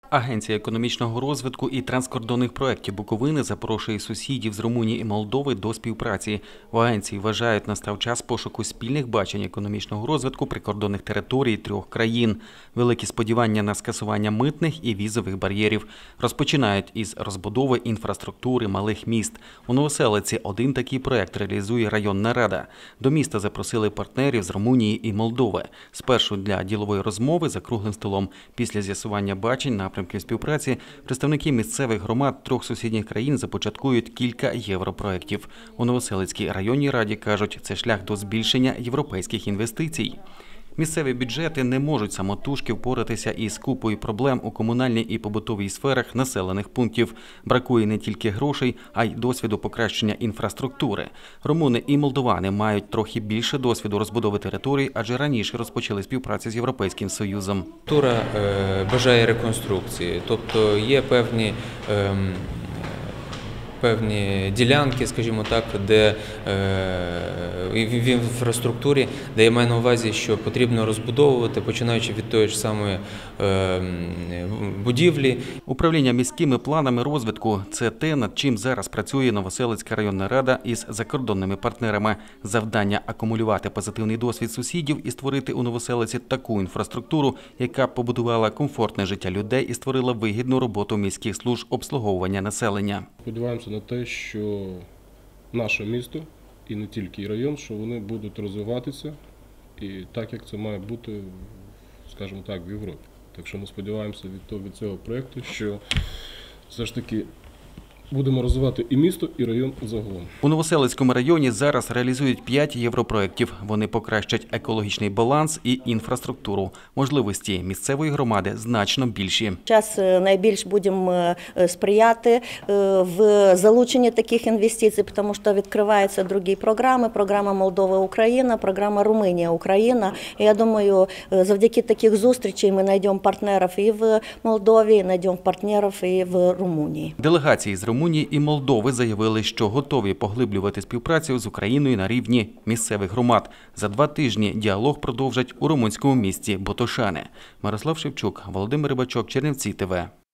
Агенція економічного розвитку і транскордонних проєктів Буковини запрошує сусідів з Румунії і Молдови до співпраці. В агенції вважають, настав час пошуку спільних бачень економічного розвитку прикордонних територій трьох країн. Великі сподівання на скасування митних і візових бар'єрів. Розпочинають із розбудови інфраструктури малих міст. У Новоселиці один такий проєкт реалізує районна рада. До міста запросили партнерів з Румунії і Молдови. Спершу для ділової розмови за круглим столом. Після з'ясування бачень напрямків співпраці представники місцевих громад трьох сусідніх країн започаткують кілька європроєктів. У Новоселицькій районній раді кажуть, це шлях до збільшення європейських інвестицій. Місцеві бюджети не можуть самотужки впоратися із купою проблем у комунальній і побутовій сферах населених пунктів. Бракує не тільки грошей, а й досвіду покращення інфраструктури. Румуни і молдовани мають трохи більше досвіду розбудови територій, адже раніше розпочали співпрацю з Європейським Союзом. Тура бажає реконструкції, тобто є певні ділянки, скажімо так, де в інфраструктурі, де я маю на увазі, що потрібно розбудовувати, починаючи від тої ж самої будівлі. Управління міськими планами розвитку – це те, над чим зараз працює Новоселицька районна рада із закордонними партнерами. Завдання – акумулювати позитивний досвід сусідів і створити у Новоселиці таку інфраструктуру, яка побудувала комфортне життя людей і створила вигідну роботу міських служб обслуговування населення. Сподіваємося на те, що наше місто, і не тільки і район, що вони будуть розвиватися, і так, як це має бути, скажімо так, в Європі. Так що ми сподіваємося від цього проєкту, що все ж таки будемо розвивати і місто, і район загалом. У Новоселицькому районі зараз реалізують 5 європроєктів. Вони покращать екологічний баланс і інфраструктуру. Можливості місцевої громади значно більші. Зараз найбільш будемо сприяти в залученні таких інвестицій, тому що відкриваються інші програми. Програма Молдова-Україна, програма Румунія-Україна. Я думаю, завдяки таких зустрічей ми знайдемо партнерів і в Молдові, знайдемо партнерів і в Румунії. Делегації з Румунії і Молдови заявили, що готові поглиблювати співпрацю з Україною на рівні місцевих громад. За 2 тижні діалог продовжать у румунському місті Ботошане. Мирослав Шевчук, Володимир Рибачок, Чернівці ТВ.